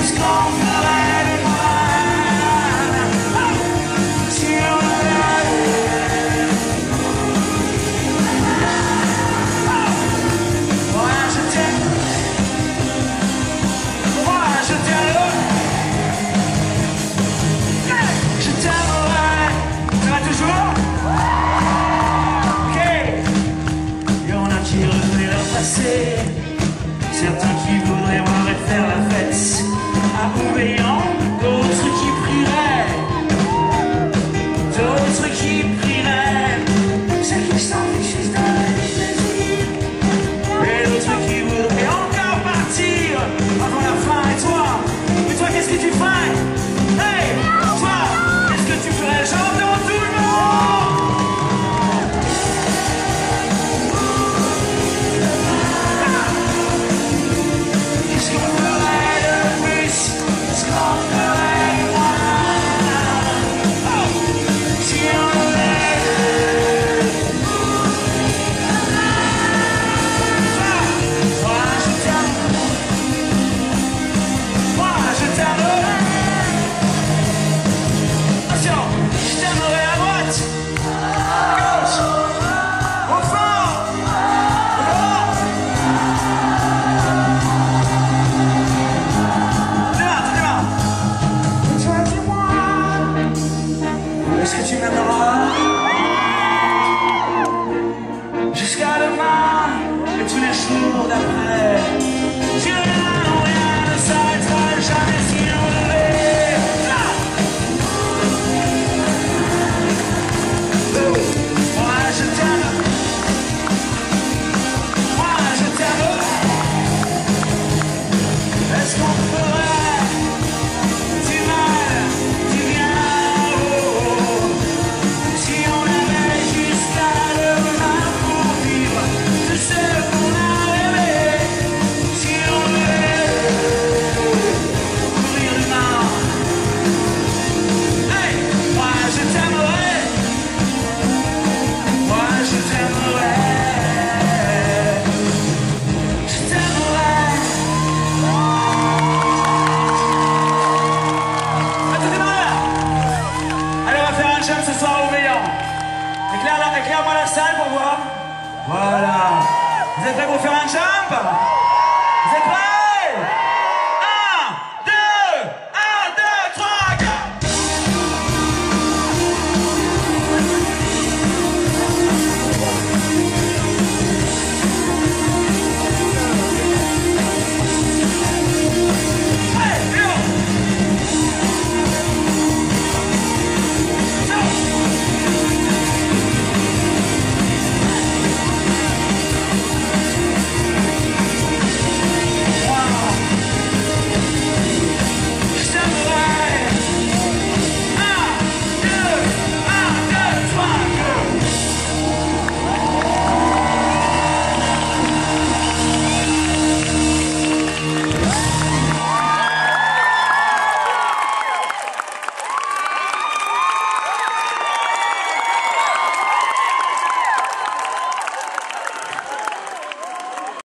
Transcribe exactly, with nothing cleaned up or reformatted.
ce qu'on ferait de moi si on avait. Moi je t'aime, moi je t'aime, je t'aimerais. Ça va toujours? Ok. Il y en a qui revenaient leur passé, certains qui voudraient voir et faire la fête à Ouvéan, d'autres qui prieraient, d'autres qui prieraient, ceux qui s'en fichent d'un plaisir, et d'autres qui voudraient encore partir avant la fin. Et toi, et toi qu'est-ce que tu ferais? Hey, toi, qu'est-ce que tu ferais? J'entends tout le monde. Est-ce que tu m'aimeras jusqu'à demain et tous les jours d'après? Rien, rien ne s'arrêtera jamais si on devait. Moi je t'aime, moi je t'aime. Est-ce qu'on ferait du mal, du bien? Ce soir au Véan. Éclaire-moi éclaire la salle pour voir. Voilà. Vous êtes prêts pour faire un jump? Vous êtes prêts?